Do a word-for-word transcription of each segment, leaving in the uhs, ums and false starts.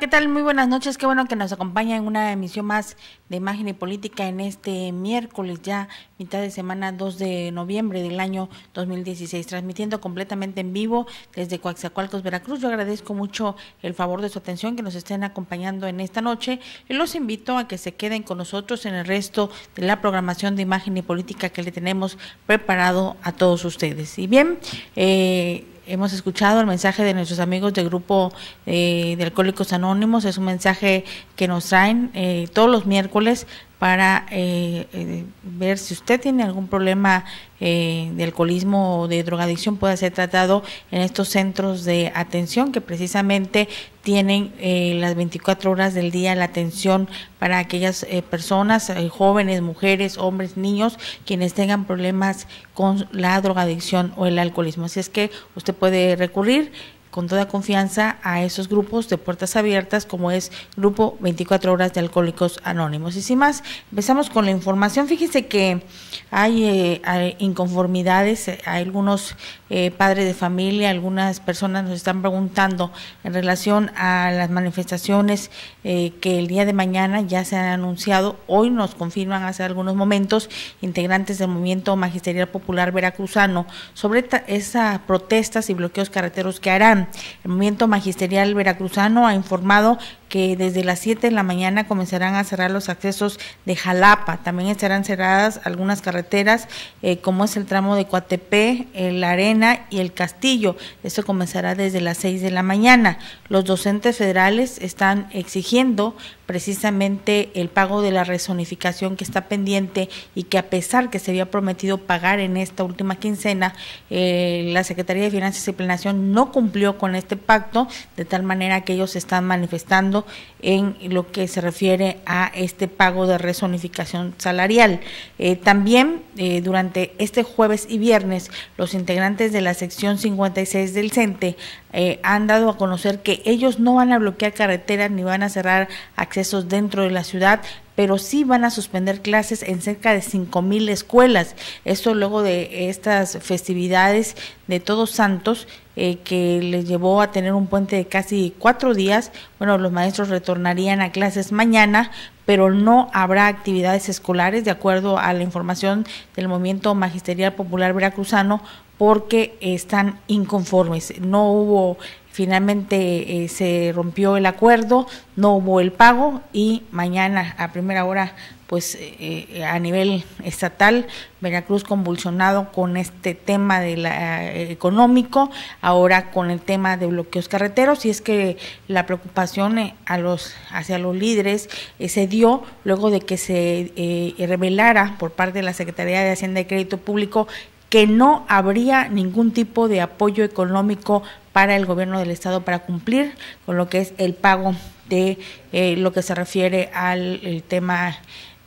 ¿qué tal? Muy buenas noches, qué bueno que nos acompaña en una emisión más de Imagen y Política en este miércoles, ya mitad de semana, dos de noviembre del año dos mil dieciséis, transmitiendo completamente en vivo desde Coatzacoalcos, Veracruz. Yo agradezco mucho el favor de su atención, que nos estén acompañando en esta noche, y los invito a que se queden con nosotros en el resto de la programación de Imagen y Política que le tenemos preparado a todos ustedes. Y bien, eh, hemos escuchado el mensaje de nuestros amigos del grupo eh, de Alcohólicos Anónimos. Es un mensaje que nos traen eh, todos los miércoles para eh, eh, ver si usted tiene algún problema eh, de alcoholismo o de drogadicción, puede ser tratado en estos centros de atención que precisamente tienen eh, las veinticuatro horas del día la atención para aquellas eh, personas, eh, jóvenes, mujeres, hombres, niños, quienes tengan problemas con la drogadicción o el alcoholismo. Así es que usted puede recurrir con toda confianza a esos grupos de puertas abiertas, como es Grupo veinticuatro horas de Alcohólicos Anónimos. Y sin más, empezamos con la información. Fíjese que hay, eh, hay inconformidades, hay algunos eh, padres de familia, algunas personas nos están preguntando en relación a las manifestaciones eh, que el día de mañana ya se han anunciado. Hoy nos confirman hace algunos momentos integrantes del Movimiento Magisterial Popular Veracruzano sobre esas protestas y bloqueos carreteros que harán. El Movimiento Magisterial Veracruzano ha informado que desde las siete de la mañana comenzarán a cerrar los accesos de Jalapa. También estarán cerradas algunas carreteras, eh, como es el tramo de Coatepec, La Arena y el Castillo. Esto comenzará desde las seis de la mañana. Los docentes federales están exigiendo precisamente el pago de la rezonificación que está pendiente y que, a pesar que se había prometido pagar en esta última quincena, eh, la Secretaría de Finanzas y Planeación no cumplió con este pacto, de tal manera que ellos están manifestando en lo que se refiere a este pago de rezonificación salarial. Eh, también eh, durante este jueves y viernes, los integrantes de la sección cincuenta y seis del CENTE eh, han dado a conocer que ellos no van a bloquear carreteras ni van a cerrar accesos dentro de la ciudad, pero sí van a suspender clases en cerca de cinco mil escuelas. Esto luego de estas festividades de Todos Santos, eh, que les llevó a tener un puente de casi cuatro días. Bueno, los maestros retornarían a clases mañana, pero no habrá actividades escolares, de acuerdo a la información del Movimiento Magisterial Popular Veracruzano, porque están inconformes. No hubo, finalmente eh, se rompió el acuerdo, no hubo el pago, y mañana a primera hora, pues eh, a nivel estatal, Veracruz convulsionado con este tema de la, eh, económico, ahora con el tema de bloqueos carreteros. Y es que la preocupación eh, a los hacia los líderes eh, se dio luego de que se eh, revelara por parte de la Secretaría de Hacienda y Crédito Público que no habría ningún tipo de apoyo económico para el gobierno del estado para cumplir con lo que es el pago de eh, lo que se refiere al el tema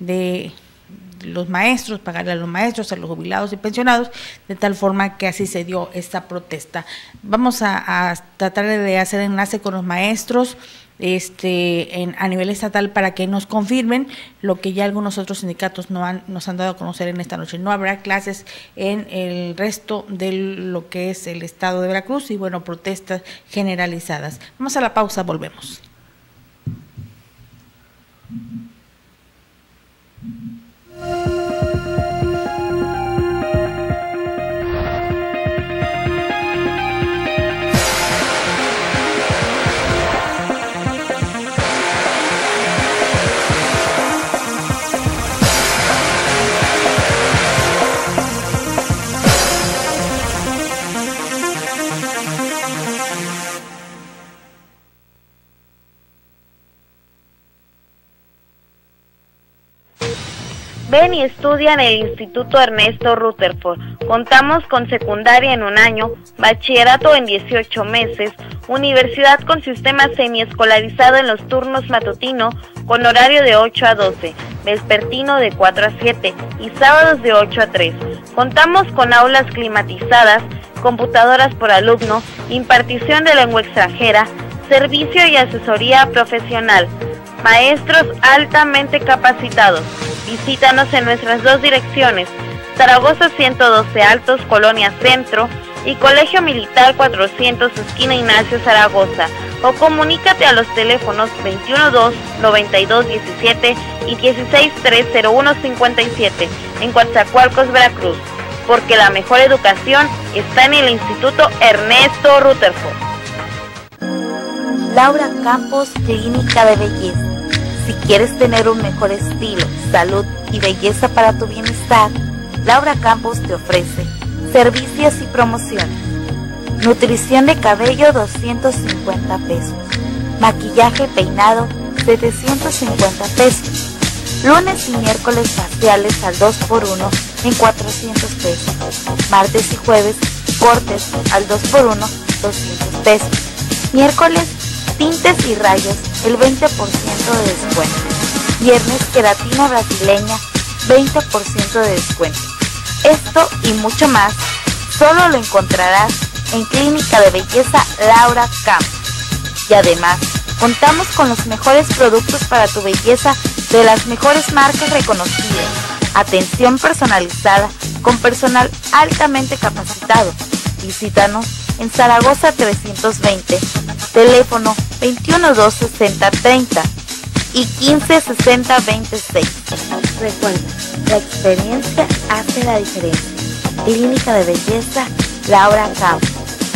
de los maestros, pagarle a los maestros, a los jubilados y pensionados, de tal forma que así se dio esta protesta. Vamos a, a tratar de hacer enlace con los maestros este en, a nivel estatal, para que nos confirmen lo que ya algunos otros sindicatos no han, nos han dado a conocer en esta noche. No habrá clases en el resto de lo que es el estado de Veracruz y, bueno, protestas generalizadas. Vamos a la pausa, volvemos. Ven y estudia en el Instituto Ernesto Rutherford. Contamos con secundaria en un año, bachillerato en dieciocho meses, universidad con sistema semiescolarizado en los turnos matutino con horario de ocho a doce, vespertino de cuatro a siete y sábados de ocho a tres. Contamos con aulas climatizadas, computadoras por alumno, impartición de lengua extranjera, servicio y asesoría profesional, maestros altamente capacitados. Visítanos en nuestras dos direcciones, Zaragoza ciento doce Altos, Colonia Centro, y Colegio Militar cuatrocientos, esquina Ignacio Zaragoza, o comunícate a los teléfonos veintiuno dos, noventa y dos diecisiete y dieciséis tres cero uno cincuenta y siete en Coatzacoalcos, Veracruz, porque la mejor educación está en el Instituto Ernesto Rutherford. Laura Campos, Clínica de Belleza. Si quieres tener un mejor estilo, salud y belleza para tu bienestar, Laura Campos te ofrece servicios y promociones. Nutrición de cabello, doscientos cincuenta pesos. Maquillaje y peinado, setecientos cincuenta pesos. Lunes y miércoles faciales al dos por uno en cuatrocientos pesos. Martes y jueves, cortes al dos por uno, doscientos pesos. Miércoles, tintes y rayos, el veinte por ciento de descuento. Viernes, queratina brasileña, veinte por ciento de descuento. Esto y mucho más, solo lo encontrarás en Clínica de Belleza Laura Campos. Y además, contamos con los mejores productos para tu belleza de las mejores marcas reconocidas. Atención personalizada con personal altamente capacitado. Visítanos en Zaragoza trescientos veinte, teléfono veintiuno dos sesenta treinta y quince sesenta veintiséis. Recuerda, la experiencia hace la diferencia. Clínica de Belleza Laura Campos.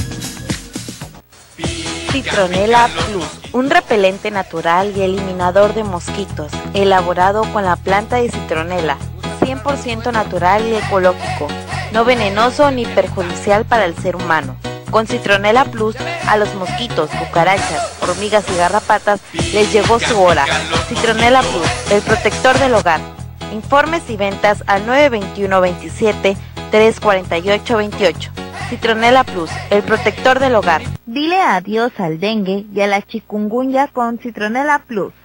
Citronela Plus, un repelente natural y eliminador de mosquitos, elaborado con la planta de citronela, cien por ciento natural y ecológico, no venenoso ni perjudicial para el ser humano. Con Citronela Plus, a los mosquitos, cucarachas, hormigas y garrapatas les llegó su hora. Citronela Plus, el protector del hogar. Informes y ventas al nueve dos uno, veintisiete, tres cuarenta y ocho veintiocho. Citronela Plus, el protector del hogar. Dile adiós al dengue y a la chikungunya con Citronela Plus.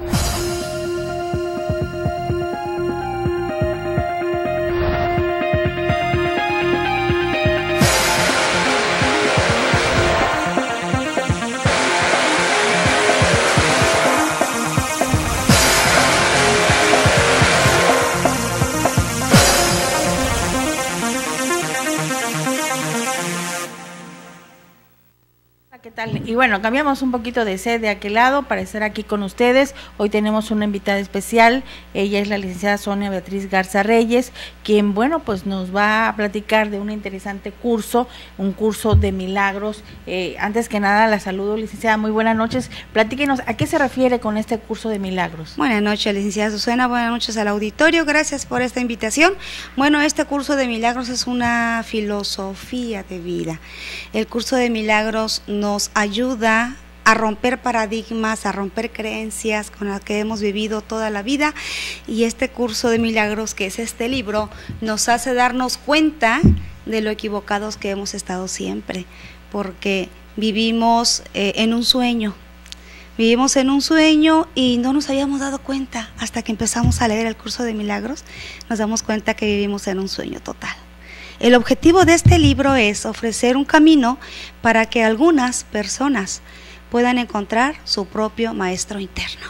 ¿Qué tal? Y bueno, cambiamos un poquito de sed de aquel lado para estar aquí con ustedes. Hoy tenemos una invitada especial, ella es la licenciada Sonia Beatriz Garza Reyes, quien, bueno, pues nos va a platicar de un interesante curso, un curso de milagros. Eh, antes que nada, la saludo, licenciada, muy buenas noches. Platíquenos, ¿a qué se refiere con este curso de milagros? Buenas noches, licenciada Susana, buenas noches al auditorio, gracias por esta invitación. Bueno, este curso de milagros es una filosofía de vida. El curso de milagros no nos ayuda a romper paradigmas, a romper creencias con las que hemos vivido toda la vida, y este curso de milagros, que es este libro, nos hace darnos cuenta de lo equivocados que hemos estado siempre, porque vivimos eh, en un sueño, vivimos en un sueño y no nos habíamos dado cuenta hasta que empezamos a leer el curso de milagros, nos damos cuenta que vivimos en un sueño total. El objetivo de este libro es ofrecer un camino para que algunas personas puedan encontrar su propio maestro interno.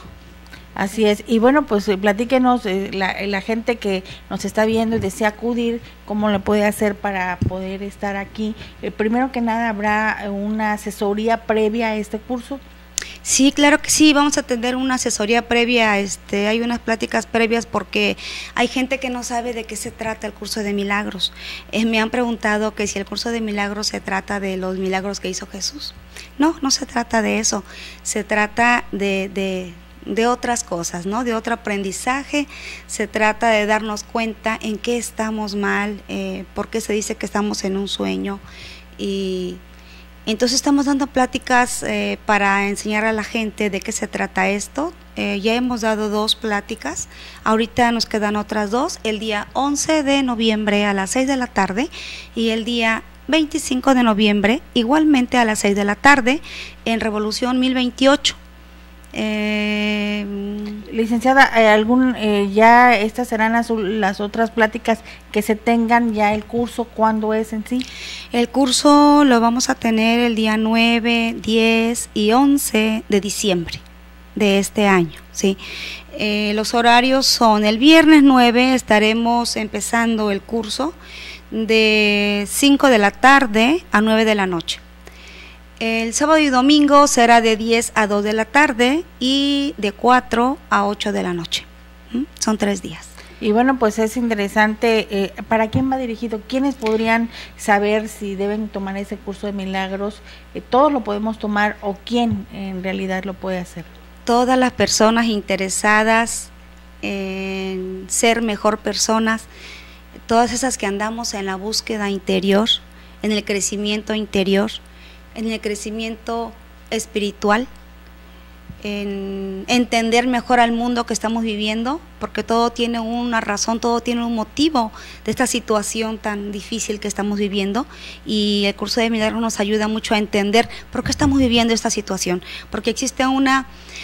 Así es, y bueno, pues platíquenos, eh, la, la gente que nos está viendo y desea acudir, ¿cómo le puede hacer para poder estar aquí? Eh, primero que nada, ¿habrá una asesoría previa a este curso? Sí, claro que sí, vamos a tener una asesoría previa, este, hay unas pláticas previas porque hay gente que no sabe de qué se trata el curso de milagros. Eh, me han preguntado que si el curso de milagros se trata de los milagros que hizo Jesús. No, no se trata de eso, se trata de, de, de otras cosas, ¿no? De otro aprendizaje, se trata de darnos cuenta en qué estamos mal, eh, por qué se dice que estamos en un sueño, y entonces estamos dando pláticas eh, para enseñar a la gente de qué se trata esto. Eh, ya hemos dado dos pláticas, ahorita nos quedan otras dos, el día once de noviembre a las seis de la tarde y el día veinticinco de noviembre igualmente a las seis de la tarde en Revolución mil veintiocho. Eh, Licenciada, algún eh, ya estas serán las, las otras pláticas que se tengan, ya el curso, ¿cuándo es en sí? El curso lo vamos a tener el día nueve, diez y once de diciembre de este año, ¿sí? Eh, los horarios son el viernes nueve, estaremos empezando el curso de cinco de la tarde a nueve de la noche. El sábado y domingo será de diez a dos de la tarde y de cuatro a ocho de la noche. ¿Mm? Son tres días. Y bueno, pues es interesante, eh, ¿para quién va dirigido? ¿Quiénes podrían saber si deben tomar ese curso de milagros? Eh, ¿Todos lo podemos tomar o quién en realidad lo puede hacer? Todas las personas interesadas en ser mejor personas, todas esas que andamos en la búsqueda interior, en el crecimiento interior, en el crecimiento espiritual, en entender mejor al mundo que estamos viviendo, porque todo tiene una razón, todo tiene un motivo de esta situación tan difícil que estamos viviendo, y el curso de milagros nos ayuda mucho a entender por qué estamos viviendo esta situación, porque existe una,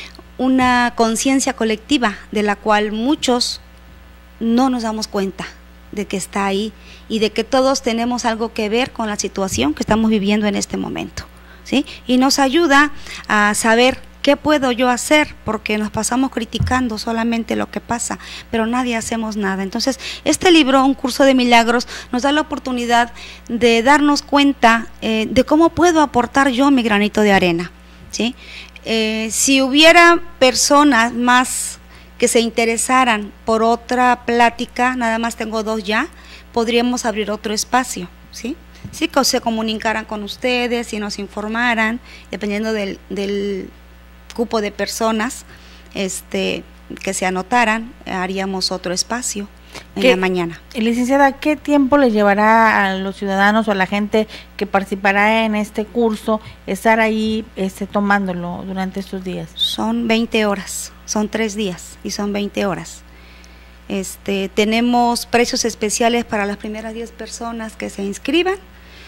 una conciencia colectiva de la cual muchos no nos damos cuenta de que está ahí y de que todos tenemos algo que ver con la situación que estamos viviendo en este momento, ¿sí? Y nos ayuda a saber ¿qué puedo yo hacer? Porque nos pasamos criticando solamente lo que pasa, pero nadie hacemos nada. Entonces, este libro, Un Curso de Milagros, nos da la oportunidad de darnos cuenta eh, de cómo puedo aportar yo mi granito de arena, ¿sí? Eh, si hubiera personas más que se interesaran por otra plática, nada más tengo dos ya, podríamos abrir otro espacio, ¿sí? Sí, que se comunicaran con ustedes y nos informaran, dependiendo del, del cupo de personas este, que se anotaran, haríamos otro espacio en ¿Qué, la mañana. Licenciada, ¿qué tiempo les llevará a los ciudadanos o a la gente que participará en este curso estar ahí este, tomándolo durante estos días? Son veinte horas, son tres días y son veinte horas. Este, tenemos precios especiales para las primeras diez personas que se inscriban,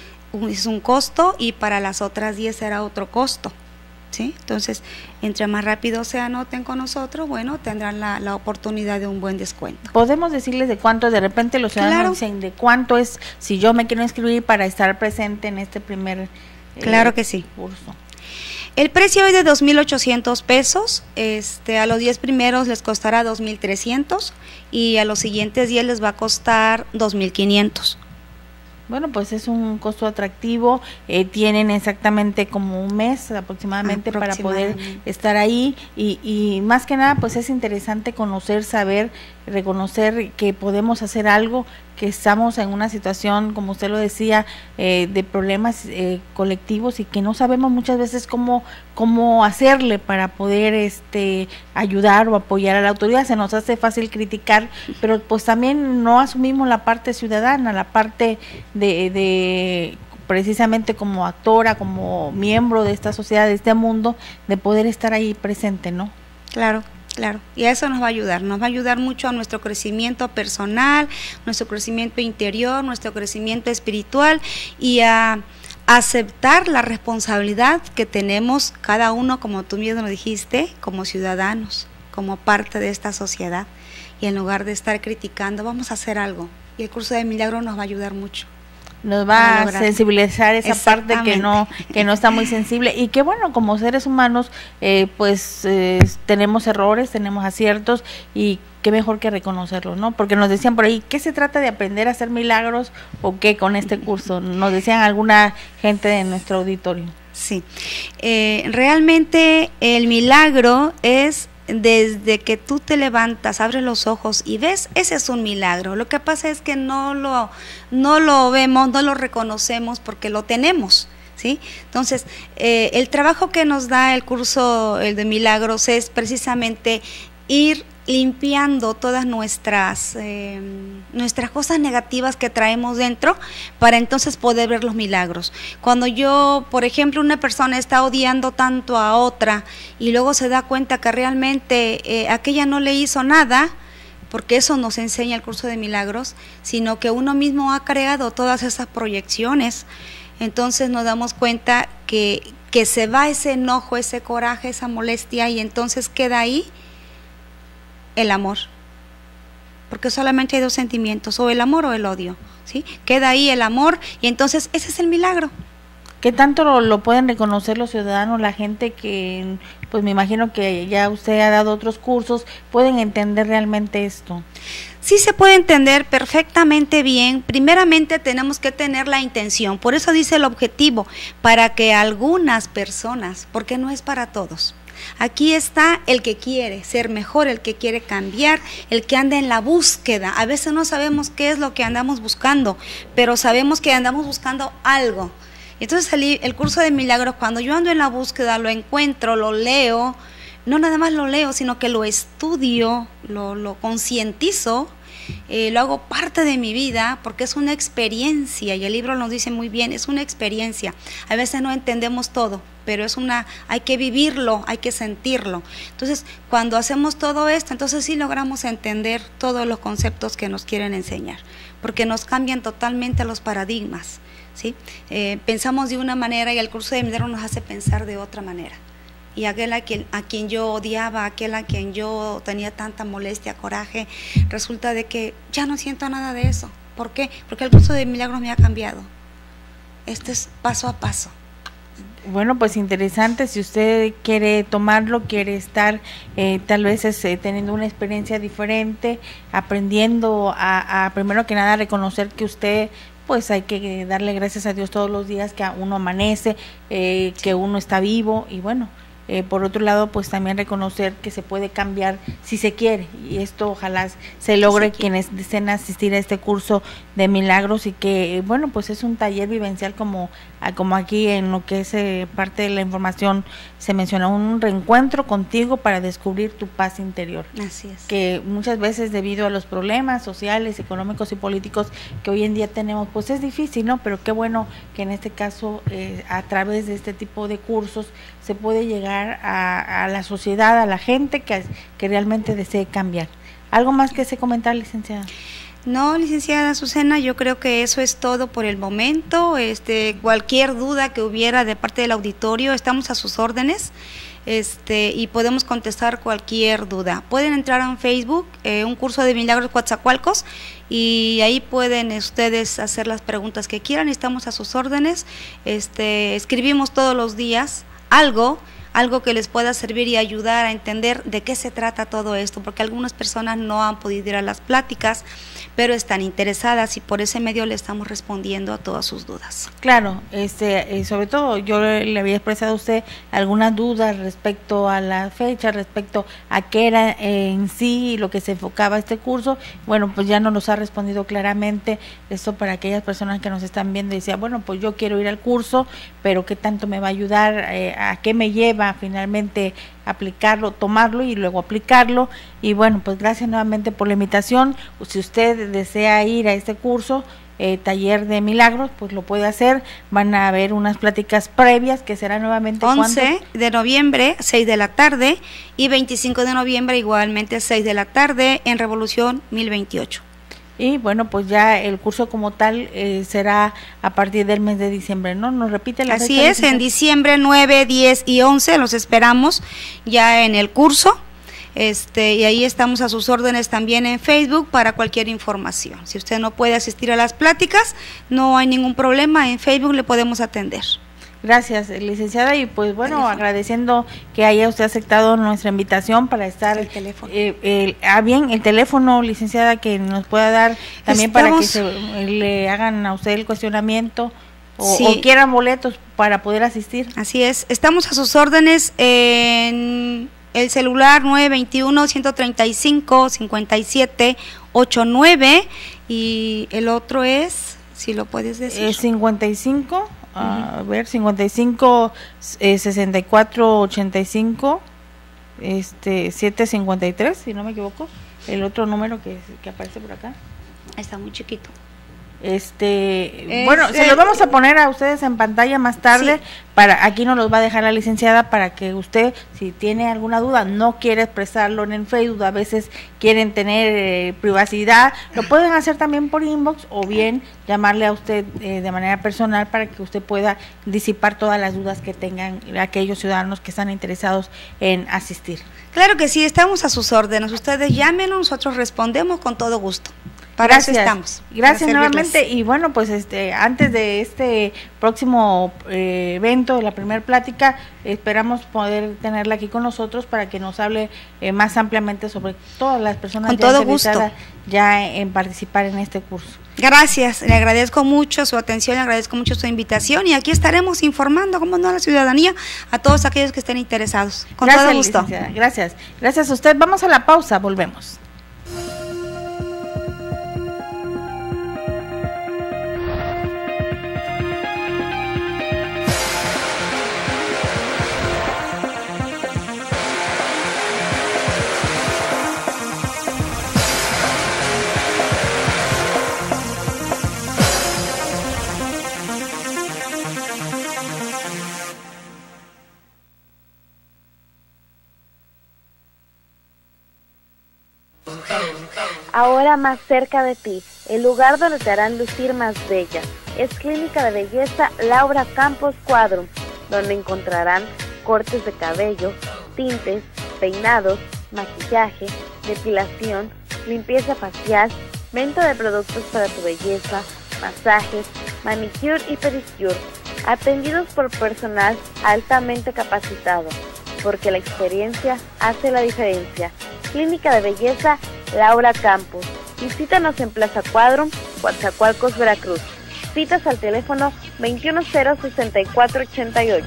es un costo, y para las otras diez será otro costo, ¿sí? Entonces, entre más rápido se anoten con nosotros, bueno, tendrán la, la oportunidad de un buen descuento. ¿Podemos decirles de cuánto? De repente los ciudadanos Claro. dicen de cuánto es si yo me quiero inscribir para estar presente en este primer eh, Claro que sí. curso. El precio es de dos mil ochocientos pesos, este, a los diez primeros les costará dos mil trescientos y a los siguientes diez les va a costar dos mil quinientos. Bueno, pues es un costo atractivo, eh, tienen exactamente como un mes aproximadamente, para poder Aproximadamente. estar ahí y, y más que nada pues es interesante conocer, saber, reconocer que podemos hacer algo, que estamos en una situación, como usted lo decía, eh, de problemas eh, colectivos y que no sabemos muchas veces cómo, cómo hacerle para poder este ayudar o apoyar a la autoridad. Se nos hace fácil criticar, pero pues también no asumimos la parte ciudadana, la parte de, de precisamente como actora, como miembro de esta sociedad, de este mundo, de poder estar ahí presente, ¿no? Claro. Claro, y a eso nos va a ayudar, nos va a ayudar mucho a nuestro crecimiento personal, nuestro crecimiento interior, nuestro crecimiento espiritual y a aceptar la responsabilidad que tenemos cada uno, como tú mismo lo dijiste, como ciudadanos, como parte de esta sociedad, y en lugar de estar criticando, vamos a hacer algo, y el curso de milagros nos va a ayudar mucho. Nos va a sensibilizar esa parte que no que no está muy sensible y que bueno, como seres humanos eh, pues eh, tenemos errores, tenemos aciertos y qué mejor que reconocerlos, ¿no? Porque nos decían por ahí, ¿qué se trata de aprender a hacer milagros o qué con este curso? Nos decían alguna gente de nuestro auditorio. Sí, eh, realmente el milagro es desde que tú te levantas, abres los ojos y ves, ese es un milagro. Lo que pasa es que no lo, no lo vemos, no lo reconocemos porque lo tenemos, ¿sí? Entonces, eh, el trabajo que nos da el curso el de milagros es precisamente ir limpiando todas nuestras eh, nuestras cosas negativas que traemos dentro para entonces poder ver los milagros. Cuando yo, por ejemplo, una persona está odiando tanto a otra y luego se da cuenta que realmente eh, aquella no le hizo nada, porque eso nos enseña el curso de milagros, sino que uno mismo ha creado todas esas proyecciones, entonces nos damos cuenta que, que se va ese enojo, ese coraje, esa molestia y entonces queda ahí el amor, porque solamente hay dos sentimientos, o el amor o el odio, ¿sí? Queda ahí el amor y entonces ese es el milagro, ¿Qué tanto lo, lo pueden reconocer los ciudadanos, la gente que, pues me imagino que ya usted ha dado otros cursos, pueden entender realmente esto? Sí se puede entender perfectamente bien. Primeramente tenemos que tener la intención, por eso dice el objetivo, para que algunas personas, porque no es para todos. Aquí está el que quiere ser mejor, el que quiere cambiar, el que anda en la búsqueda. A veces no sabemos qué es lo que andamos buscando, pero sabemos que andamos buscando algo. Entonces el, el curso de milagros, cuando yo ando en la búsqueda, lo encuentro, lo leo, no nada más lo leo, sino que lo estudio, lo, lo concientizo, eh, lo hago parte de mi vida, porque es una experiencia, y el libro nos dice muy bien, es una experiencia. A veces no entendemos todo, pero es una, hay que vivirlo, hay que sentirlo. Entonces, cuando hacemos todo esto, entonces sí logramos entender todos los conceptos que nos quieren enseñar, porque nos cambian totalmente los paradigmas. ¿Sí? Eh, pensamos de una manera y el curso de milagros nos hace pensar de otra manera. Y aquel a quien, a quien yo odiaba, aquel a quien yo tenía tanta molestia, coraje, resulta de que ya no siento nada de eso. ¿Por qué? Porque el curso de milagros me ha cambiado. Este es paso a paso. Bueno, pues interesante, si usted quiere tomarlo, quiere estar eh, tal vez es, eh, teniendo una experiencia diferente, aprendiendo a, a primero que nada reconocer que usted, pues hay que darle gracias a Dios todos los días que uno amanece, eh, que uno está vivo, y bueno, eh, por otro lado pues también reconocer que se puede cambiar si se quiere, y esto ojalá se logre sí, quienes deseen asistir a este curso de milagros, y que bueno, pues es un taller vivencial como, como aquí en lo que es eh, parte de la información se menciona, un reencuentro contigo para descubrir tu paz interior. Así es. Que muchas veces debido a los problemas sociales, económicos y políticos que hoy en día tenemos, pues es difícil, ¿no? Pero qué bueno que en este caso eh, a través de este tipo de cursos se puede llegar a, a la sociedad, a la gente que, que realmente desee cambiar. ¿Algo más que se comentar, licenciada? No, licenciada Azucena, yo creo que eso es todo por el momento. Este, cualquier duda que hubiera de parte del auditorio, estamos a sus órdenes, este, y podemos contestar cualquier duda. Pueden entrar en Facebook, eh, un curso de milagros Coatzacoalcos, y ahí pueden ustedes hacer las preguntas que quieran. Estamos a sus órdenes. Este, escribimos todos los días algo. algo que les pueda servir y ayudar a entender de qué se trata todo esto, porque algunas personas no han podido ir a las pláticas, pero están interesadas y por ese medio le estamos respondiendo a todas sus dudas. Claro, este, sobre todo yo le había expresado a usted algunas dudas respecto a la fecha, respecto a qué era en sí lo que se enfocaba este curso. Bueno, pues ya nos los ha respondido claramente. Esto para aquellas personas que nos están viendo y decían, bueno, pues yo quiero ir al curso, pero qué tanto me va a ayudar, eh, a qué me lleva finalmente aplicarlo, tomarlo y luego aplicarlo. Y bueno, pues gracias nuevamente por la invitación. Si usted desea ir a este curso, eh, taller de milagros, pues lo puede hacer. Van a haber unas pláticas previas que será nuevamente once de noviembre, seis de la tarde, y veinticinco de noviembre igualmente seis de la tarde en Revolución mil veintiocho. Y bueno, pues ya el curso como tal eh, será a partir del mes de diciembre, ¿no? ¿Nos repite la fecha? Así es, en diciembre nueve, diez y once los esperamos ya en el curso. Este, y ahí estamos a sus órdenes también en Facebook para cualquier información. Si usted no puede asistir a las pláticas, no hay ningún problema, en Facebook le podemos atender. Gracias, licenciada, y pues bueno, agradeciendo que haya usted aceptado nuestra invitación para estar el teléfono. Eh, eh, ah, bien, el teléfono, licenciada, que nos pueda dar también Estamos, para que se, le hagan a usted el cuestionamiento o, sí. o quieran boletos para poder asistir. Así es, estamos a sus órdenes en el celular nueve veintiuno, ciento treinta y cinco, cincuenta y siete ochenta y nueve, y el otro es, si lo puedes decir. Es cincuenta y cinco. A ver, cincuenta y cinco, eh, sesenta y cuatro, ochenta y cinco, este, siete cincuenta y tres, si no me equivoco, el otro número que, que aparece por acá. Está muy chiquito. Este, es, bueno, se los vamos a poner a ustedes en pantalla más tarde, sí. para aquí nos los va a dejar la licenciada para que usted, si tiene alguna duda, no quiere expresarlo en el Facebook, a veces quieren tener eh, privacidad, lo pueden hacer también por inbox o bien llamarle a usted eh, de manera personal para que usted pueda disipar todas las dudas que tengan aquellos ciudadanos que están interesados en asistir. Claro que sí, estamos a sus órdenes, ustedes llámenos, nosotros respondemos con todo gusto. Para gracias. eso estamos. Gracias nuevamente. Y bueno, pues este antes de este próximo eh, evento de la primera plática, esperamos poder tenerla aquí con nosotros para que nos hable eh, más ampliamente sobre todas las personas con ya todo gusto ya en participar en este curso. Gracias, le agradezco mucho su atención, le agradezco mucho su invitación y aquí estaremos informando, como no, a la ciudadanía, a todos aquellos que estén interesados. Con gracias, todo gusto. Licenciada. Gracias, gracias a usted. Vamos a la pausa, volvemos. Ahora más cerca de ti, el lugar donde te harán lucir más bella, es Clínica de Belleza Laura Campos Quadrum, donde encontrarán cortes de cabello, tintes, peinados, maquillaje, depilación, limpieza facial, venta de productos para tu belleza, masajes, manicure y pedicure, atendidos por personal altamente capacitado, porque la experiencia hace la diferencia. Clínica de Belleza Laura Campos. Visítanos en Plaza Quadrum, Coatzacoalcos, Veracruz. Citas al teléfono veintiuno cero sesenta y cuatro ochenta y ocho.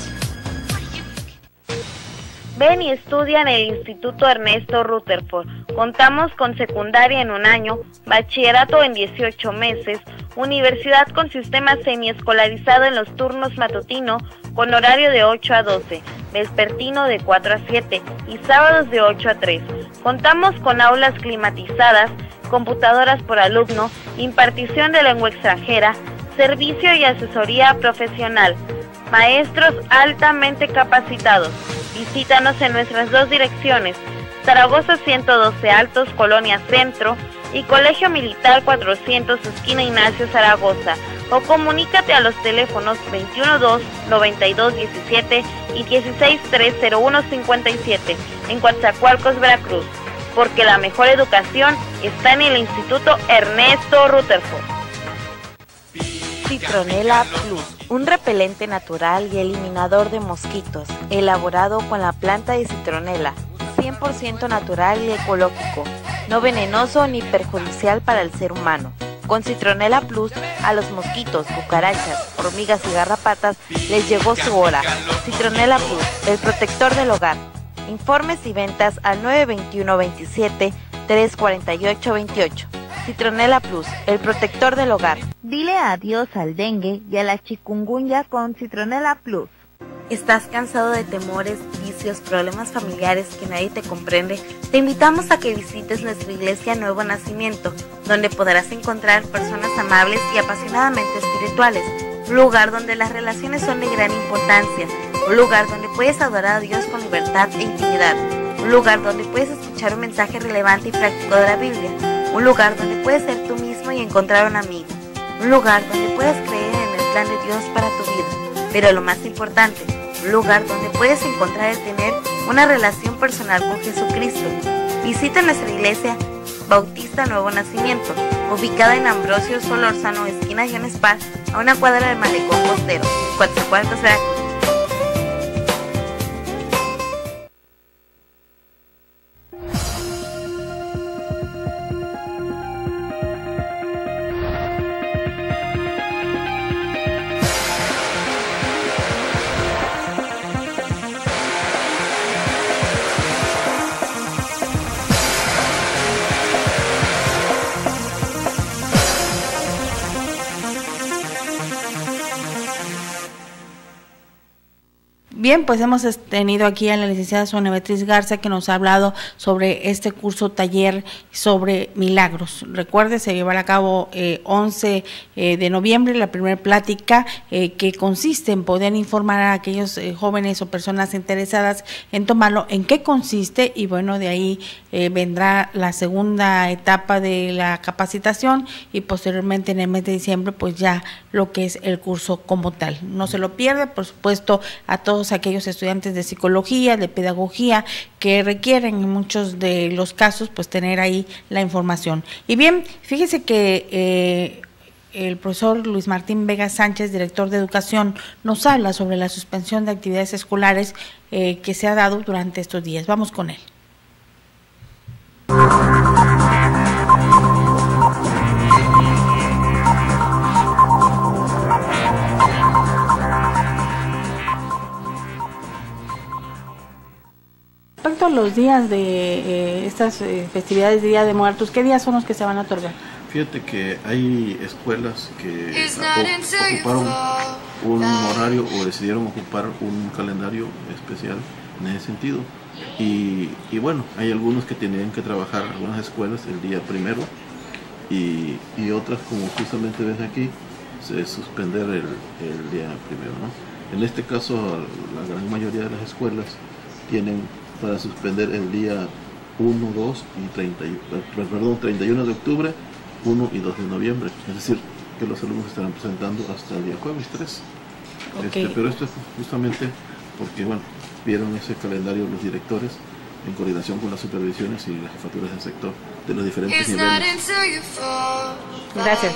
Ven y estudia en el Instituto Ernesto Rutherford. Contamos con secundaria en un año, bachillerato en dieciocho meses, universidad con sistema semiescolarizado en los turnos matutino con horario de ocho a doce, vespertino de cuatro a siete y sábados de ocho a tres. Contamos con aulas climatizadas, computadoras por alumno, impartición de lengua extranjera, servicio y asesoría profesional, maestros altamente capacitados. Visítanos en nuestras dos direcciones, Zaragoza ciento doce Altos, Colonia Centro, y Colegio Militar cuatrocientos, esquina Ignacio Zaragoza, o comunícate a los teléfonos veintiuno dos, noventa y dos diecisiete y dieciséis tres cero uno cincuenta y siete en Coatzacoalcos, Veracruz, porque la mejor educación está en el Instituto Ernesto Rutherford. Citronela Plus, un repelente natural y eliminador de mosquitos, elaborado con la planta de citronela, cien por ciento natural y ecológico, no venenoso ni perjudicial para el ser humano. Con Citronela Plus, a los mosquitos, cucarachas, hormigas y garrapatas les llegó su hora. Citronela Plus, el protector del hogar. Informes y ventas al nueve veintiuno veintisiete, tres cuarenta y ocho veintiocho. Citronela Plus, el protector del hogar. Dile adiós al dengue y a la chikungunya con Citronela Plus. ¿Estás cansado de temores, vicios, problemas familiares que nadie te comprende? Te invitamos a que visites nuestra iglesia Nuevo Nacimiento, donde podrás encontrar personas amables y apasionadamente espirituales, un lugar donde las relaciones son de gran importancia, un lugar donde puedes adorar a Dios con libertad e intimidad, un lugar donde puedes escuchar un mensaje relevante y práctico de la Biblia, un lugar donde puedes ser tú mismo y encontrar un amigo, un lugar donde puedes creer en el plan de Dios para tu vida, pero lo más importante, un lugar donde puedes encontrar el tener una relación personal con Jesucristo. Visita nuestra iglesia Bautista Nuevo Nacimiento, ubicada en Ambrosio Solórzano, esquina John Sparks, a una cuadra del Malecón Costero, Coatzacoalcos, Veracruz. Bien, pues hemos tenido aquí a la licenciada Sonia Beatriz Garza, que nos ha hablado sobre este curso taller sobre milagros. Recuerde, se llevará a cabo eh, once eh, de noviembre la primera plática, eh, que consiste en poder informar a aquellos eh, jóvenes o personas interesadas en tomarlo, en qué consiste, y bueno, de ahí eh, vendrá la segunda etapa de la capacitación y posteriormente en el mes de diciembre pues ya lo que es el curso como tal. No se lo pierde, por supuesto, a todos aquellos estudiantes de psicología, de pedagogía, que requieren en muchos de los casos pues tener ahí la información. Y bien, fíjese que eh, el profesor Luis Martín Vega Sánchez, director de Educación, nos habla sobre la suspensión de actividades escolares eh, que se ha dado durante estos días. Vamos con él. Respecto a los días de eh, estas eh, festividades de Día de Muertos, ¿qué días son los que se van a otorgar? Fíjate que hay escuelas que ocuparon un horario o decidieron ocupar un calendario especial en ese sentido. Y, y bueno, hay algunos que tenían que trabajar, algunas escuelas, el día primero y, y otras, como justamente ves aquí, se suspender el, el día primero, ¿no? En este caso, la gran mayoría de las escuelas tienen para suspender el día uno, dos y treinta, perdón, treinta y uno de octubre, uno y dos de noviembre. Es decir, que los alumnos estarán presentando hasta el día jueves tres. Okay. Este, pero esto es justamente porque, bueno, vieron ese calendario los directores en coordinación con las supervisiones y las jefaturas del sector de los diferentes niveles. Gracias.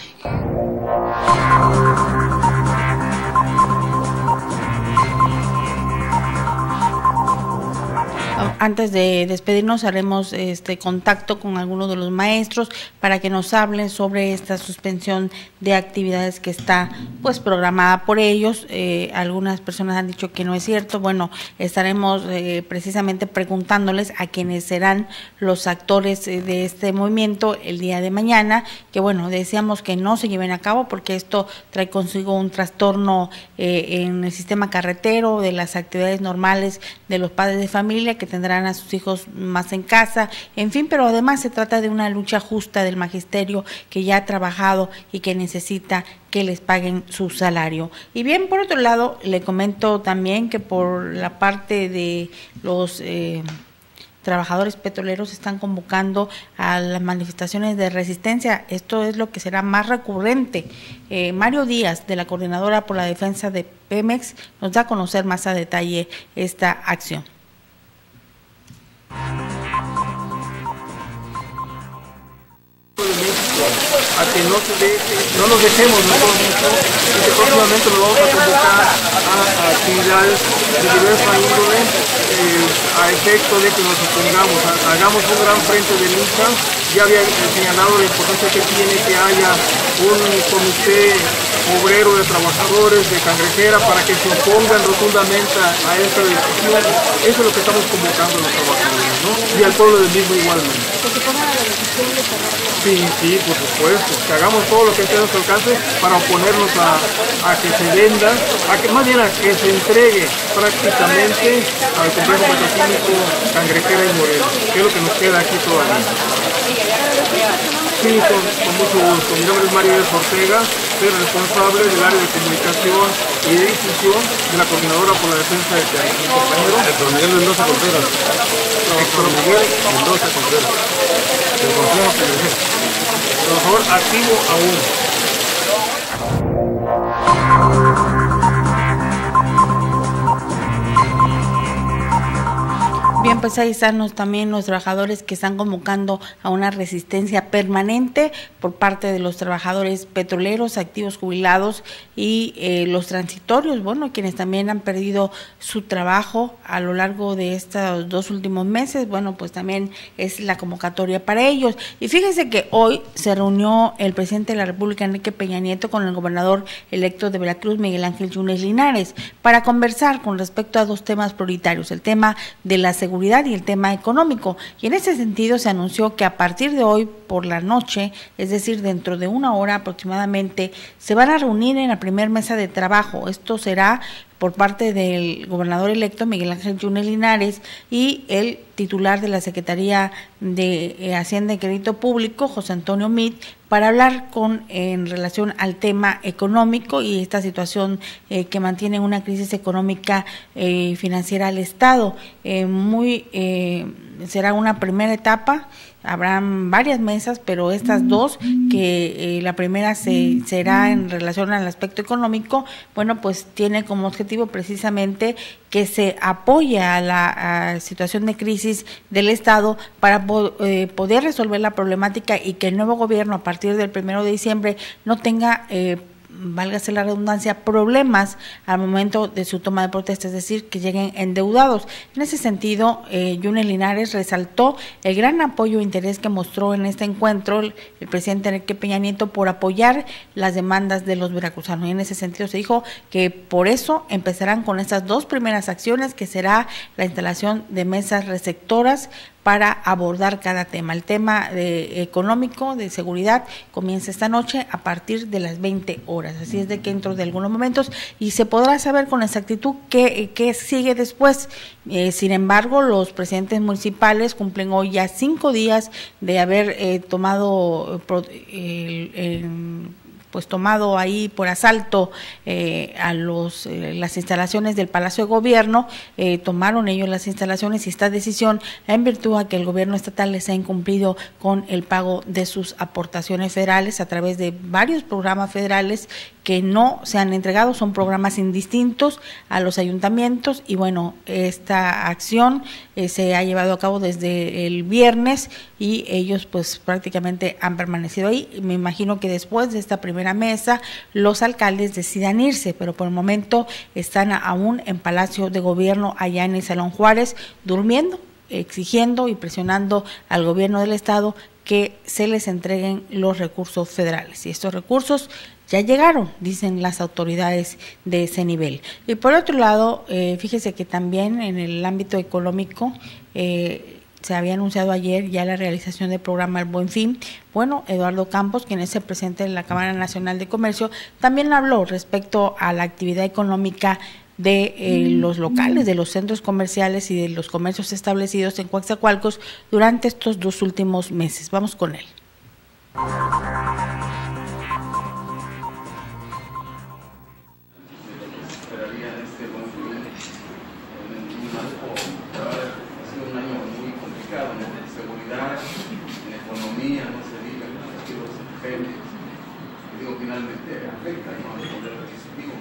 Antes de despedirnos haremos este contacto con algunos de los maestros para que nos hablen sobre esta suspensión de actividades que está pues programada por ellos. Eh, algunas personas han dicho que no es cierto. Bueno, estaremos eh, precisamente preguntándoles a quienes serán los actores eh, de este movimiento el día de mañana, que bueno, deseamos que no se lleven a cabo porque esto trae consigo un trastorno eh, en el sistema carretero, de las actividades normales de los padres de familia que tendrán a sus hijos más en casa, en fin, pero además se trata de una lucha justa del magisterio que ya ha trabajado y que necesita que les paguen su salario. Y bien, por otro lado, le comento también que por la parte de los eh, trabajadores petroleros están convocando a las manifestaciones de resistencia. Esto es lo que será más recurrente. Eh, Mario Díaz, de la Coordinadora por la Defensa de Pemex, nos da a conocer más a detalle esta acción. A que no, se deje, no nos dejemos nosotros mismos y que próximamente nos vamos a convocar a, a actividades de diversa índole eh, a efecto de que nos opongamos, a, hagamos un gran frente de lucha. Ya había señalado la importancia que tiene que haya un comité obrero de trabajadores de Cangrejera para que se opongan rotundamente a, a esta decisión. Eso es lo que estamos convocando a los trabajadores, ¿no? Y al pueblo del mismo igualmente. Sí, sí, por supuesto, que hagamos todo lo que esté a nuestro alcance para oponernos a, a que se venda, a que más bien a que se entregue prácticamente al complejo petroquímico Cangrejera y Morelos, que es lo que nos queda aquí todavía. Sí, con, con mucho gusto. Mi nombre es Mario Ortega, soy responsable del área de comunicación y de difusión de la Coordinadora por la Defensa de Pemex. Mi compañero Héctor Miguel Mendoza Contreras. Héctor Miguel Mendoza Contreras. Del Consejo Pemex. Trabajador activo aún. Bien, pues ahí están también los trabajadores que están convocando a una resistencia permanente por parte de los trabajadores petroleros, activos jubilados y eh, los transitorios, bueno, quienes también han perdido su trabajo a lo largo de estos dos últimos meses, bueno, pues también es la convocatoria para ellos. Y fíjense que hoy se reunió el presidente de la República, Enrique Peña Nieto, con el gobernador electo de Veracruz, Miguel Ángel Yunes Linares, para conversar con respecto a dos temas prioritarios, el tema de la seguridad y el tema económico. Y en ese sentido se anunció que a partir de hoy por la noche, es decir, dentro de una hora aproximadamente, se van a reunir en la primer mesa de trabajo. Esto será por parte del gobernador electo Miguel Ángel Yunes Linares y el titular de la Secretaría de Hacienda y Crédito Público, José Antonio Meade, para hablar con en relación al tema económico y esta situación eh, que mantiene una crisis económica y eh, financiera al Estado. Eh, muy... Eh, será una primera etapa, habrán varias mesas, pero estas dos, que eh, la primera se, será en relación al aspecto económico, bueno, pues tiene como objetivo precisamente que se apoye a la a situación de crisis del Estado para po eh, poder resolver la problemática y que el nuevo gobierno a partir del primero de diciembre no tenga eh, válgase la redundancia, problemas al momento de su toma de protesta, es decir, que lleguen endeudados. En ese sentido, eh, Yunes Linares resaltó el gran apoyo e interés que mostró en este encuentro el, el presidente Enrique Peña Nieto por apoyar las demandas de los veracruzanos. Y en ese sentido se dijo que por eso empezarán con estas dos primeras acciones, que será la instalación de mesas receptoras para abordar cada tema. El tema de, económico, de seguridad, comienza esta noche a partir de las veinte horas, así es de que dentro de algunos momentos, y se podrá saber con exactitud qué, qué sigue después. Eh, sin embargo, los presidentes municipales cumplen hoy ya cinco días de haber eh, tomado eh, el pues tomado ahí por asalto eh, a los eh, las instalaciones del Palacio de Gobierno, eh, tomaron ellos las instalaciones y esta decisión en virtud a que el gobierno estatal les ha incumplido con el pago de sus aportaciones federales a través de varios programas federales que no se han entregado, son programas indistintos a los ayuntamientos y bueno, esta acción eh, se ha llevado a cabo desde el viernes y ellos pues prácticamente han permanecido ahí. Me imagino que después de esta primera mesa los alcaldes decidan irse, pero por el momento están aún en Palacio de Gobierno allá en el Salón Juárez durmiendo, exigiendo y presionando al gobierno del estado que se les entreguen los recursos federales y estos recursos ya llegaron, dicen las autoridades de ese nivel. Y por otro lado, eh, fíjese que también en el ámbito económico eh, se había anunciado ayer ya la realización del programa El Buen Fin. Bueno, Eduardo Campos, quien es el presidente de la Cámara Nacional de Comercio, también habló respecto a la actividad económica de eh, los locales, de los centros comerciales y de los comercios establecidos en Coatzacoalcos durante estos dos últimos meses. Vamos con él. Finalmente afecta, ¿no?, al poder adquisitivo.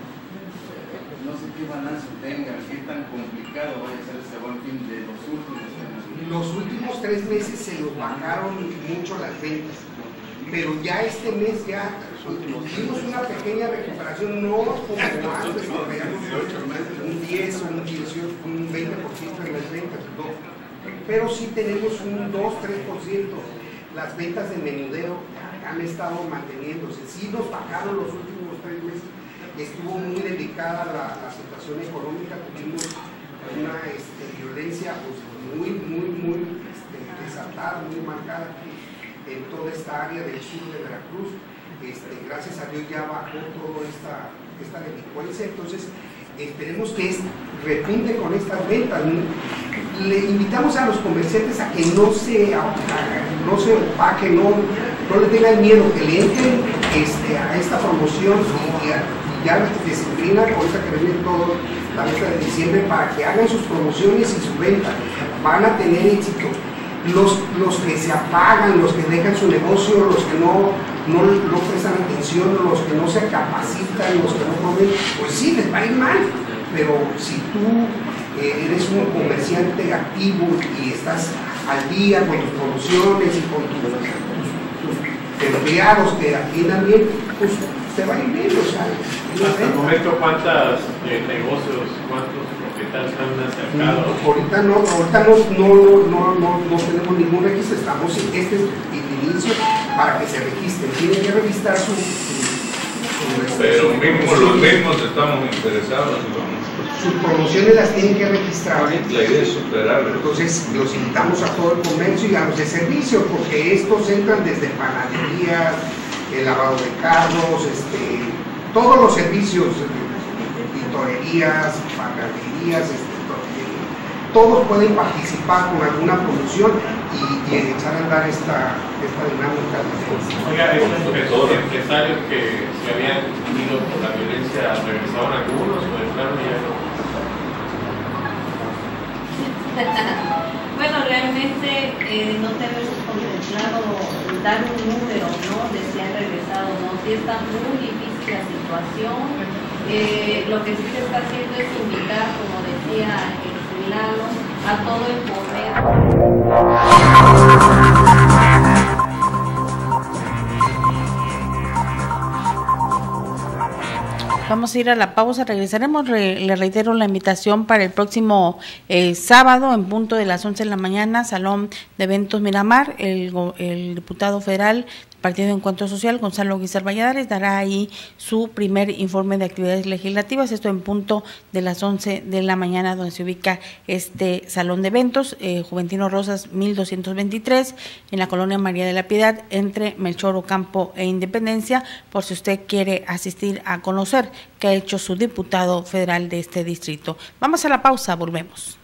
No sé qué balance tengan, qué tan complicado vaya a ser este Buen Fin de los últimos años. Los últimos tres meses se los bajaron mucho las ventas, pero ya este mes ya tuvimos una pequeña recuperación, no como antes, que veíamos un diez o un dieciocho, un veinte por ciento en las ventas, no. Pero sí tenemos un dos, tres por ciento. Las ventas de menudeo han estado manteniéndose, sí nos bajaron los últimos tres meses, estuvo muy delicada la, la situación económica, tuvimos una este, violencia pues, muy, muy, muy este, desatada, muy marcada en toda esta área del sur de Veracruz. Este, gracias a Dios ya bajó toda esta, esta delincuencia, entonces esperemos que es, repunte con estas ventas. Le invitamos a los comerciantes a que no se no se opaquen, no, no le tengan miedo, que le entren este, a esta promoción y, y ya disciplina, ahorita que viene todo la venta de diciembre, para que hagan sus promociones y su venta, van a tener éxito. Los, los que se apagan, los que dejan su negocio, los que no, no, no prestan atención, los que no se capacitan, los que no comen, pues sí, les va a ir mal, pero si tú eh, eres un comerciante activo y estás al día con tus promociones y con tus, tus, tus empleados que atiendan bien, pues te va a ir bien. O sea, hasta el momento, ¿cuántos eh, negocios, cuántos propietarios han acercado? No, ahorita no, ahorita no, no, no, no, no tenemos ningún registro, estamos en este inicio para que se registren, tienen que registrar su... su, su Pero mismo los mismos estamos interesados, ¿no? Sus promociones las tienen que registrar. La idea es superarlo. Entonces los invitamos a todo el comercio y a los de servicio, porque estos entran desde panaderías, el lavado de carros, este, todos los servicios, tintorerías, panaderías, este, todos pueden participar con alguna promoción y, y echar a andar esta, esta dinámica. Oiga, estos empresarios que se habían ido por la violencia, ¿regresaron algunos o de plano ya no? Bueno, realmente eh, no tenemos contemplado dar un número, ¿no?, de si han regresado o no. Sí está muy difícil la situación. Eh, lo que sí se está haciendo es invitar, como decía el Lalo, a todo el Vamos a ir a la pausa, regresaremos. Re, le reitero la invitación para el próximo eh, sábado en punto de las once de la mañana, Salón de Eventos Miramar. El, el diputado federal Partido de Encuentro Social, Gonzalo Guizar Valladares, dará ahí su primer informe de actividades legislativas, esto en punto de las once de la mañana, donde se ubica este salón de eventos, eh, Juventino Rosas mil doscientos veintitrés, en la colonia María de la Piedad, entre Melchor Ocampo e Independencia, por si usted quiere asistir a conocer qué ha hecho su diputado federal de este distrito. Vamos a la pausa, volvemos.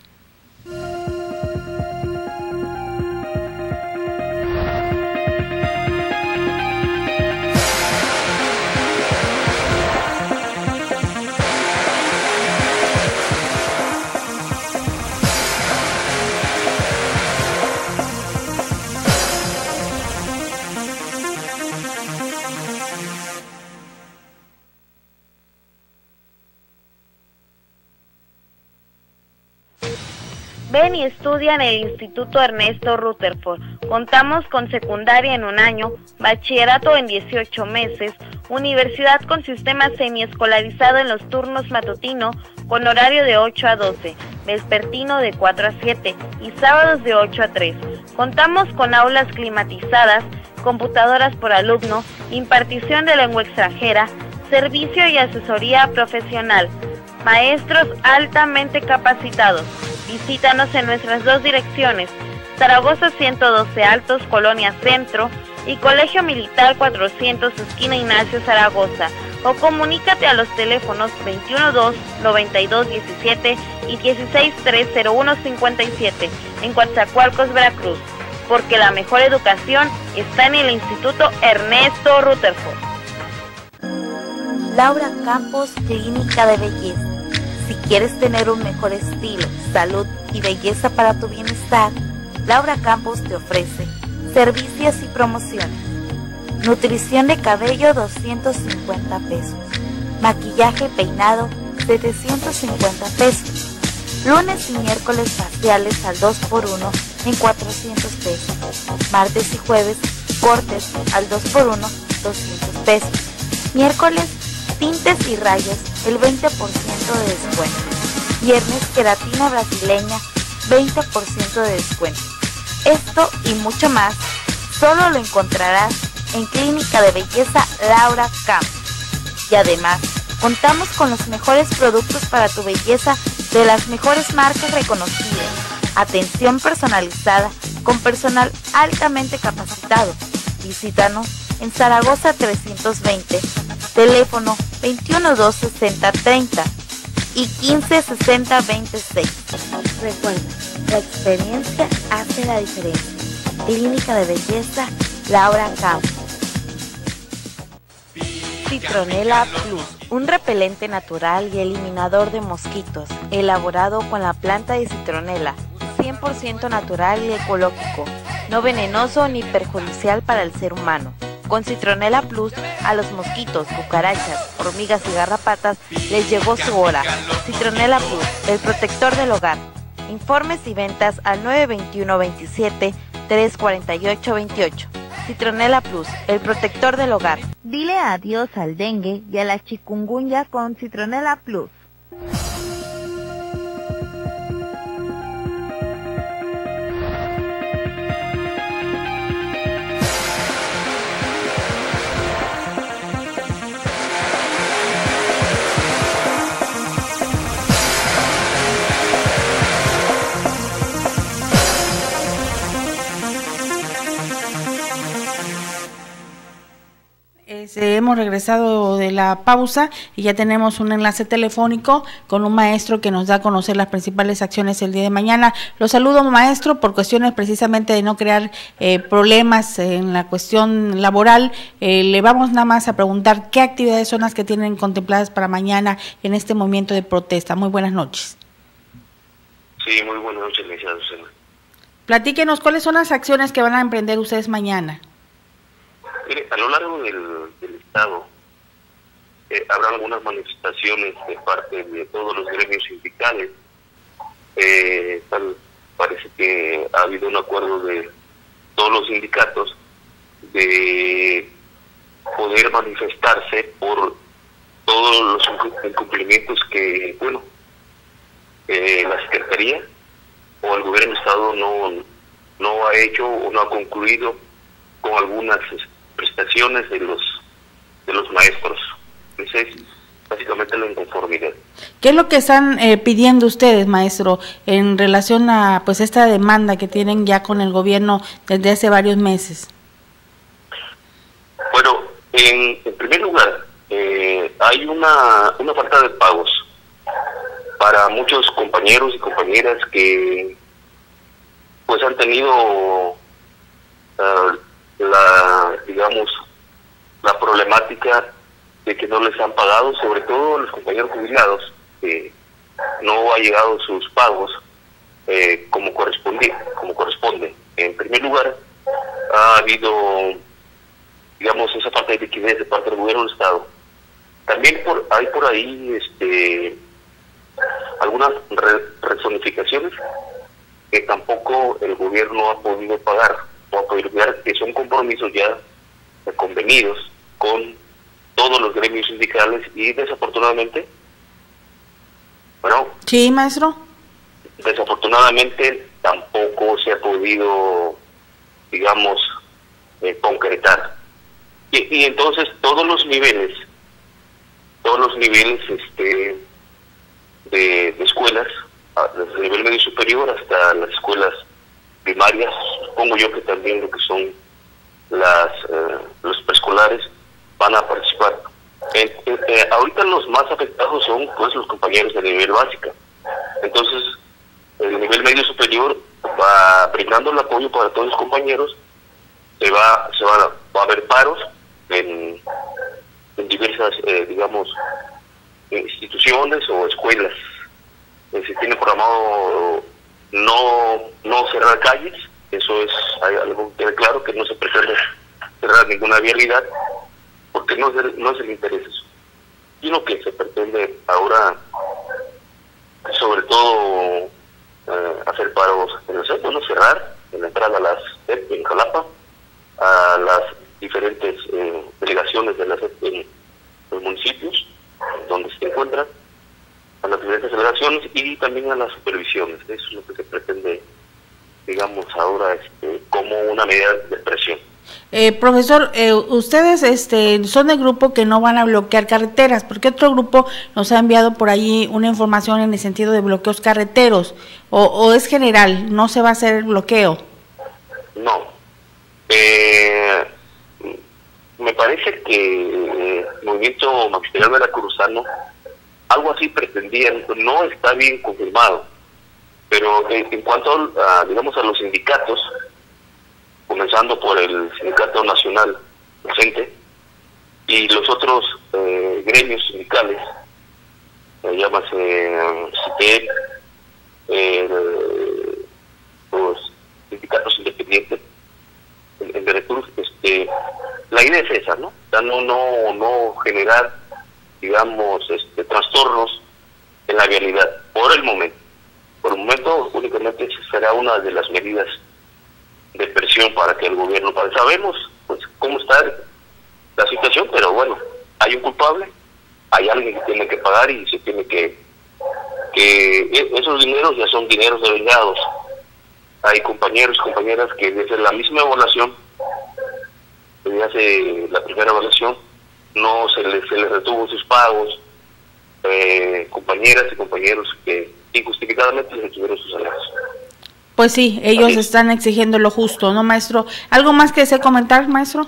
Ven y estudia en el Instituto Ernesto Rutherford. Contamos con secundaria en un año, bachillerato en dieciocho meses, universidad con sistema semiescolarizado en los turnos matutino con horario de ocho a doce, vespertino de cuatro a siete y sábados de ocho a tres. Contamos con aulas climatizadas, computadoras por alumno, impartición de lengua extranjera, servicio y asesoría profesional, maestros altamente capacitados. Visítanos en nuestras dos direcciones, Zaragoza ciento doce Altos, Colonia Centro, y Colegio Militar cuatrocientos, esquina Ignacio Zaragoza, o comunícate a los teléfonos veintiuno dos, noventa y dos diecisiete y dieciséis tres cero uno cincuenta y siete en Coatzacoalcos, Veracruz, porque la mejor educación está en el Instituto Ernesto Rutherford. Laura Campos, Clínica de Belleza. Si quieres tener un mejor estilo, salud y belleza para tu bienestar, Laura Campos te ofrece servicios y promociones. Nutrición de cabello, doscientos cincuenta pesos. Maquillaje y peinado, setecientos cincuenta pesos. Lunes y miércoles faciales al dos por uno en cuatrocientos pesos. Martes y jueves, cortes al dos por uno, doscientos pesos. Miércoles, tintes y rayos, el veinte por ciento de descuento. Viernes, queratina brasileña, veinte por ciento de descuento. Esto y mucho más, solo lo encontrarás en Clínica de Belleza Laura Campos. Y además, contamos con los mejores productos para tu belleza de las mejores marcas reconocidas. Atención personalizada con personal altamente capacitado. Visítanos en Zaragoza trescientos veinte, teléfono veintiuno dos sesenta treinta y quince sesenta veintiséis. Recuerda, la experiencia hace la diferencia. Clínica de Belleza Laura Campos. Citronela Plus, un repelente natural y eliminador de mosquitos, elaborado con la planta de citronela, cien por ciento natural y ecológico, no venenoso ni perjudicial para el ser humano. Con Citronela Plus, a los mosquitos, cucarachas, hormigas y garrapatas les llegó su hora. Citronela Plus, el protector del hogar. Informes y ventas al nueve veintiuno veintisiete, tres cuarenta y ocho veintiocho. Citronela Plus, el protector del hogar. Dile adiós al dengue y a la chikungunya con Citronela Plus. Hemos regresado de la pausa y ya tenemos un enlace telefónico con un maestro que nos da a conocer las principales acciones el día de mañana. Lo saludo, maestro, por cuestiones precisamente de no crear eh, problemas en la cuestión laboral. Eh, le vamos nada más a preguntar qué actividades son las que tienen contempladas para mañana en este movimiento de protesta. Muy buenas noches. Sí, muy buenas noches, licenciada Susana. Platíquenos cuáles son las acciones que van a emprender ustedes mañana. Mire, a lo largo del, del estado eh, habrá algunas manifestaciones de parte de todos los gremios sindicales. Eh, tal, parece que ha habido un acuerdo de todos los sindicatos de poder manifestarse por todos los incumplimientos que, bueno, eh, la Secretaría o el gobierno del estado no, no ha hecho o no ha concluido con algunas prestaciones de los de los maestros. Esa es básicamente la inconformidad. ¿Qué es lo que están eh, pidiendo ustedes, maestro, en relación a pues esta demanda que tienen ya con el gobierno desde hace varios meses? Bueno, en, en primer lugar, eh, hay una, una falta de pagos para muchos compañeros y compañeras que pues han tenido uh, la, digamos, la problemática de que no les han pagado, sobre todo los compañeros jubilados, que no ha llegado sus pagos eh, como corresponde, como corresponde. En primer lugar, ha habido, digamos, esa falta de liquidez de parte del gobierno del estado. También por, hay por ahí este algunas re, rezonificaciones que tampoco el gobierno ha podido pagar o ha podido pagar, que son compromisos ya convenidos con todos los gremios sindicales y desafortunadamente, bueno, sí, maestro, desafortunadamente tampoco se ha podido, digamos, eh, concretar. Y, y entonces todos los niveles, todos los niveles este de, de escuelas, desde el nivel medio superior hasta las escuelas primarias, supongo yo que también lo que son las eh, los preescolares van a participar. Eh, eh, ahorita los más afectados son pues los compañeros de nivel básica. Entonces el nivel medio superior va brindando el apoyo para todos los compañeros. Se va, se va, va a haber paros en, en diversas, eh, digamos, instituciones o escuelas. Eh, se tiene programado no no cerrar calles, eso es algo que quede claro, que no se pretende cerrar ninguna vialidad, porque no es el, no es el interés eso. Y lo que se pretende ahora, sobre todo, eh, hacer paros en el centro, no cerrar, en la entrada a las C E P en Jalapa, a las diferentes eh, delegaciones de las C E P en los municipios donde se encuentran, a las diferentes delegaciones y también a las supervisiones. Eso es lo que se pretende, digamos, ahora este, como una medida de presión. Eh, profesor, eh, ustedes este, son del grupo que no van a bloquear carreteras, porque otro grupo nos ha enviado por ahí una información en el sentido de bloqueos carreteros, o, o es general, no se va a hacer el bloqueo. No. Eh, me parece que el movimiento magisterial veracruzano algo así pretendían, no está bien confirmado, pero en, en cuanto a, digamos, a los sindicatos, comenzando por el Sindicato Nacional Docente y los otros eh, gremios sindicales, eh, llámase eh, C I T E P, eh, los sindicatos independientes en, en Veracruz, este, la idea es esa, ¿no? O sea, no, no, no generar, digamos, este, trastornos en la vialidad por el momento. Por el momento únicamente esa será una de las medidas de presión para que el gobierno, para sabemos pues cómo está la situación, pero bueno, hay un culpable, hay alguien que tiene que pagar y se tiene que, que esos dineros ya son dineros devengados. Hay compañeros y compañeras que desde la misma evaluación, desde hace la primera evaluación, no se les, se les retuvo sus pagos, eh, compañeras y compañeros que injustificadamente les retuvieron sus salarios. Pues sí, ellos Así. están exigiendo lo justo, ¿no, maestro? ¿Algo más que desee comentar, maestro?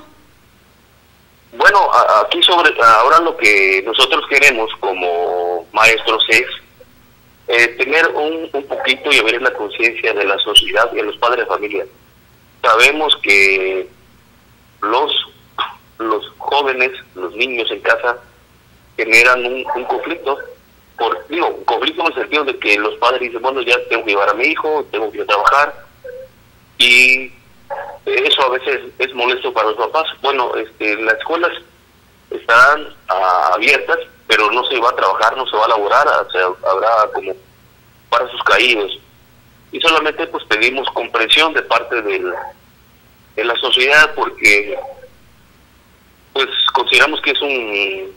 Bueno, a, aquí sobre ahora lo que nosotros queremos como maestros es eh, tener un, un poquito y abrir la conciencia de la sociedad y de los padres de familia. Sabemos que los los jóvenes, los niños en casa generan un, un conflicto, por, digo, un conflicto en el sentido de que los padres dicen, bueno, ya tengo que llevar a mi hijo, tengo que ir a trabajar, y eso a veces es molesto para los papás. Bueno, este, las escuelas están uh, abiertas, pero no se va a trabajar, no se va a laborar, o sea, habrá como brazos caídos. Y solamente pues pedimos comprensión de parte del, de la sociedad, porque pues consideramos que es un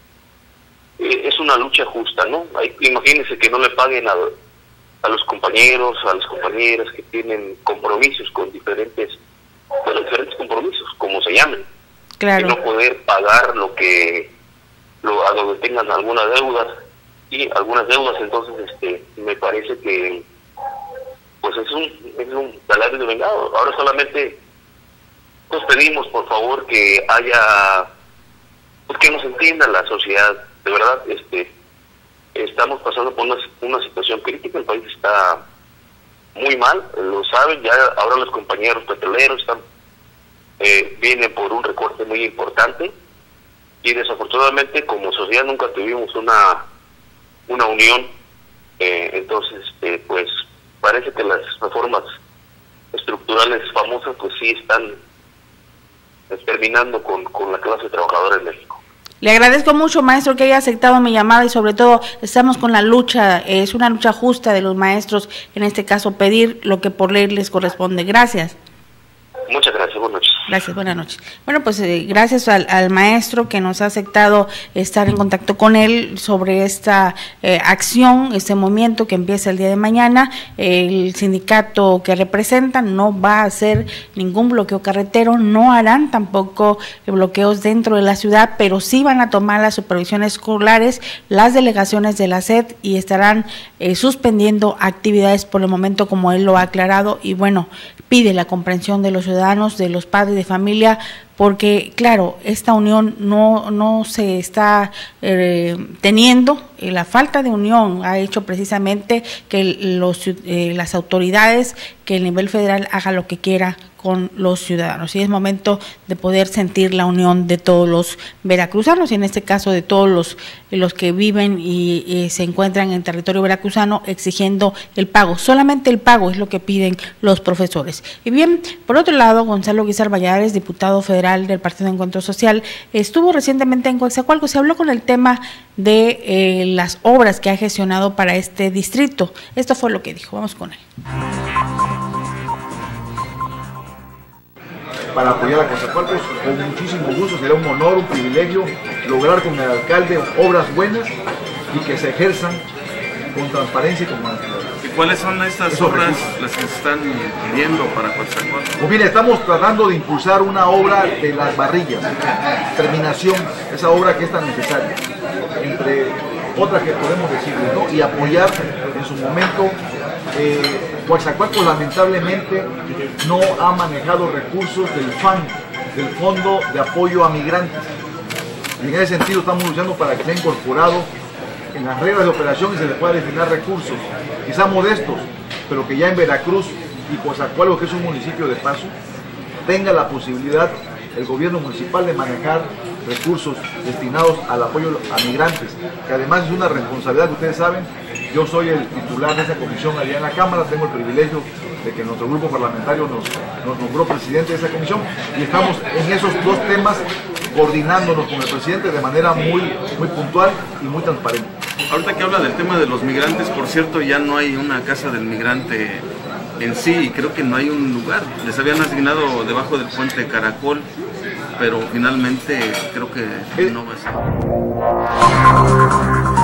es una lucha justa, ¿no? Hay, imagínense que no le paguen a, a los compañeros, a las compañeras que tienen compromisos con diferentes, bueno, diferentes compromisos, como se llamen. Claro. Y no poder pagar lo que, lo, a donde tengan algunas deudas, y algunas deudas, entonces este me parece que pues es un, es un salario de vengado. Ahora solamente pues pedimos por favor que haya, pues que nos entienda la sociedad. De verdad, este estamos pasando por una, una situación crítica, el país está muy mal, lo saben, ya ahora los compañeros petroleros están eh, vienen por un recorte muy importante, y desafortunadamente como sociedad nunca tuvimos una una unión, eh, entonces este, pues parece que las reformas estructurales famosas pues sí están eh, terminando con, con la clase trabajadora en México. Le agradezco mucho, maestro, que haya aceptado mi llamada, y sobre todo estamos con la lucha, es una lucha justa de los maestros, en este caso pedir lo que por ley les corresponde. Gracias. Muchas gracias, buenas noches. Gracias, buenas noches. Bueno, pues eh, gracias al, al maestro que nos ha aceptado estar en contacto con él sobre esta eh, acción, este movimiento que empieza el día de mañana. El sindicato que representan no va a hacer ningún bloqueo carretero, no harán tampoco bloqueos dentro de la ciudad, pero sí van a tomar las supervisiones escolares, las delegaciones de la S E D, y estarán eh, suspendiendo actividades por el momento, como él lo ha aclarado, y bueno, pide la comprensión de los ciudadanos, de los padres de familia, porque claro, esta unión no, no se está eh, teniendo, eh, la falta de unión ha hecho precisamente que los, eh, las autoridades, que el nivel federal haga lo que quiera con los ciudadanos, y es momento de poder sentir la unión de todos los veracruzanos, y en este caso de todos los, los que viven y, y se encuentran en territorio veracruzano, exigiendo el pago. Solamente el pago es lo que piden los profesores. Y bien, por otro lado, Gonzalo Guizar Valladares, diputado federal del Partido de Encuentro Social, estuvo recientemente en Coatzacoalcos. Se habló con el tema de eh, las obras que ha gestionado para este distrito. Esto fue lo que dijo. Vamos con él. Para apoyar a Coatzacoalcos, con muchísimo gusto, será un honor, un privilegio lograr con el alcalde obras buenas y que se ejerzan con transparencia y con honestidad. ¿Y cuáles son estas Eso obras recursos. las que se están pidiendo para Coatzacoalcos? Pues bien, estamos tratando de impulsar una obra de las barrillas, terminación, esa obra que es tan necesaria, entre otras que podemos decirle, ¿no? Y apoyar en su momento. Eh, Coatzacoalcos lamentablemente no ha manejado recursos del F A N, del Fondo de Apoyo a Migrantes. Y en ese sentido estamos luchando para que sea incorporado en las reglas de operación y se le pueda destinar recursos, quizá modestos, pero que ya en Veracruz y Coatzacoalcos, que es un municipio de paso, tenga la posibilidad el gobierno municipal de manejar recursos destinados al apoyo a migrantes, que además es una responsabilidad que ustedes saben. Yo soy el titular de esa comisión allá en la Cámara, tengo el privilegio de que nuestro grupo parlamentario nos, nos nombró presidente de esa comisión, y estamos en esos dos temas coordinándonos con el presidente de manera muy, muy puntual y muy transparente. Ahorita que habla del tema de los migrantes, por cierto, ya no hay una casa del migrante en sí, y creo que no hay un lugar. Les habían asignado debajo del puente Caracol, pero finalmente creo que ¿Eh? no va a ser.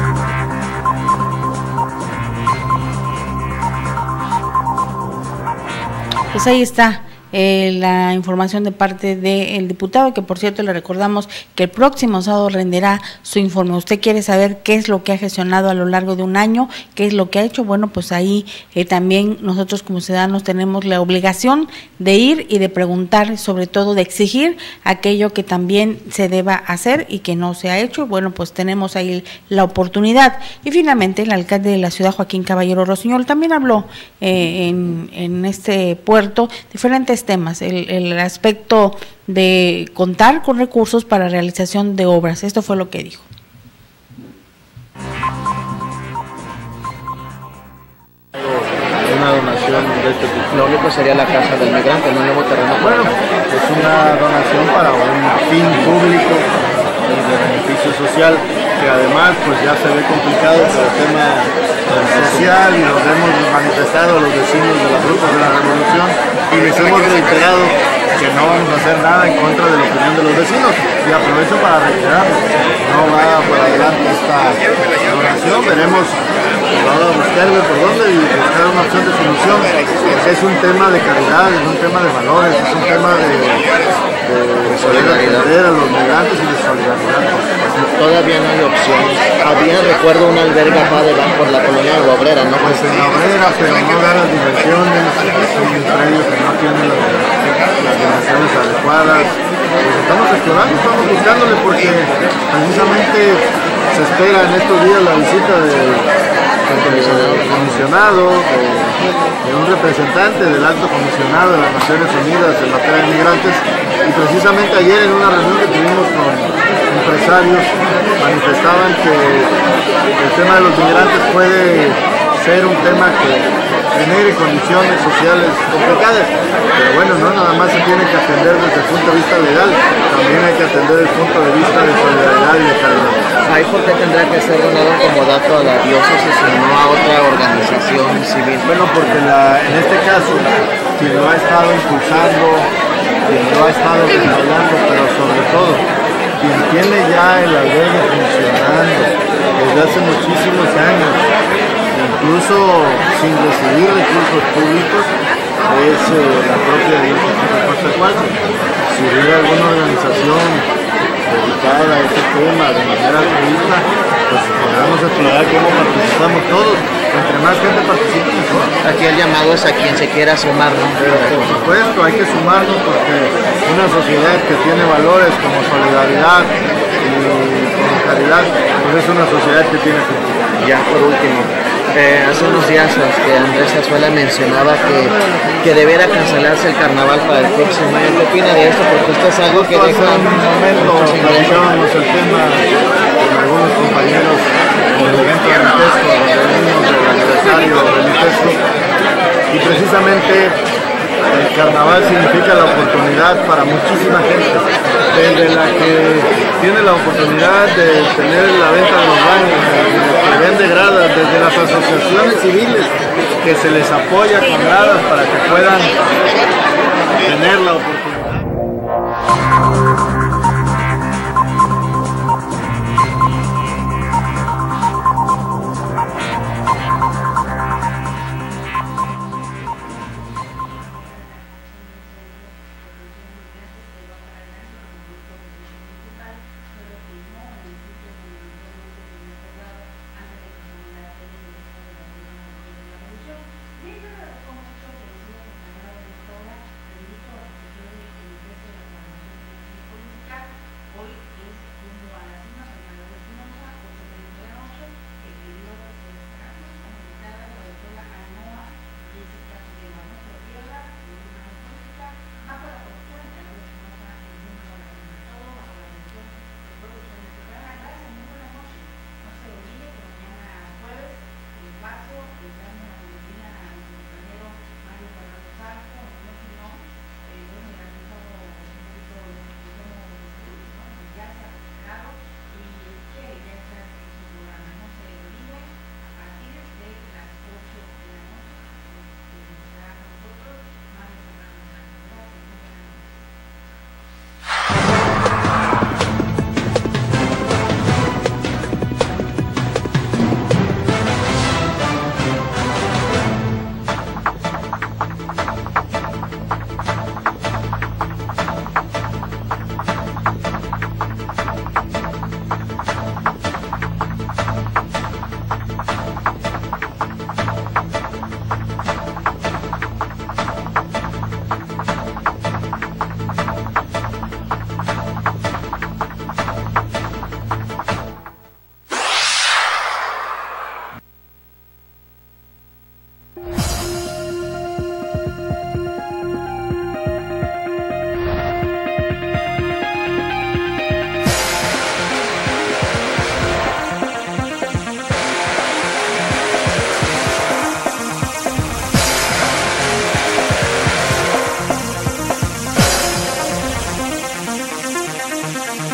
Pues ahí está eh, la información de parte del diputado, que por cierto le recordamos que el próximo sábado rendirá su informe. Usted quiere saber qué es lo que ha gestionado a lo largo de un año, qué es lo que ha hecho. Bueno, pues ahí eh, también nosotros como ciudadanos tenemos la obligación de ir y de preguntar, sobre todo de exigir aquello que también se deba hacer y que no se ha hecho. Bueno, pues tenemos ahí la oportunidad. Y finalmente el alcalde de la ciudad, Joaquín Caballero Rosiñol, también habló eh, en, en este puerto diferentes temas, el, el aspecto de contar con recursos para realización de obras. Esto fue lo que dijo. Una donación de este tipo. Lo único sería la casa del migrante, no un nuevo terreno. Bueno, es una donación para un fin público y de beneficio social, que además pues ya se ve complicado por el tema social, y los hemos manifestado a los vecinos de las rutas de la revolución y les hemos reiterado que no vamos a hacer nada en contra de la opinión de los vecinos, y aprovecho para reiterarlo, no va por adelante esta donación, veremos, vamos a buscarle por dónde y buscar una opción de solución, porque es un tema de caridad, es un tema de valores, es un tema de, de solidaridad a los migrantes y de solidaridad. Todavía no hay opciones. Había, recuerdo, un albergue acá debajo por la colonia de la Obrera, ¿no? Pues en la Obrera, pero no da las dimensiones, es un predio que no tiene las, las dimensiones adecuadas. Pues estamos explorando, estamos buscándole, porque precisamente se espera en estos días la visita del comisionado, de, de un representante del alto comisionado de las Naciones Unidas en materia de migrantes, y precisamente ayer en una reunión que tuvimos con empresarios manifestaban que el tema de los migrantes puede ser un tema que genere condiciones sociales complicadas, pero bueno, no nada más se tiene que atender desde el punto de vista legal, también hay que atender el punto de vista de solidaridad y de caridad. ¿Ahí por qué tendrá que ser donado como dato a la diócesis y no a otra organización civil? Bueno, porque la, en este caso, quien lo ha estado impulsando, quien lo ha estado desarrollando, pero sobre todo, quien tiene ya el albergue funcionando desde hace muchísimos años, incluso sin recibir recursos públicos, es eh, la propia diócesis de Coatzacoalcos. Si hubiera alguna organización dedicada a este tema de manera altruista, pues podemos explorar cómo participamos todos. Entre más gente participe, mejor. Aquí el llamado es a quien se quiera sumar, ¿no? Pero por supuesto, hay que sumarnos, porque una sociedad que tiene valores como solidaridad y como caridad, pues es una sociedad que tiene futuro. Ya por último, eh, hace unos días este, Andrés Azuela mencionaba que, que debiera cancelarse el carnaval para el próximo año. ¿Qué opina de esto? Porque esto es algo que deja un momento, platicábamos el tema con algunos compañeros del evento de Litesco, donde venimos del aniversario de Litesco, y precisamente el carnaval significa la oportunidad para muchísima gente, desde la que tiene la oportunidad de tener la venta de los baños, que vende gradas, desde las asociaciones civiles que se les apoya con gradas para que puedan tener la oportunidad.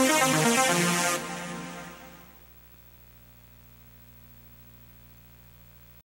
Thank you.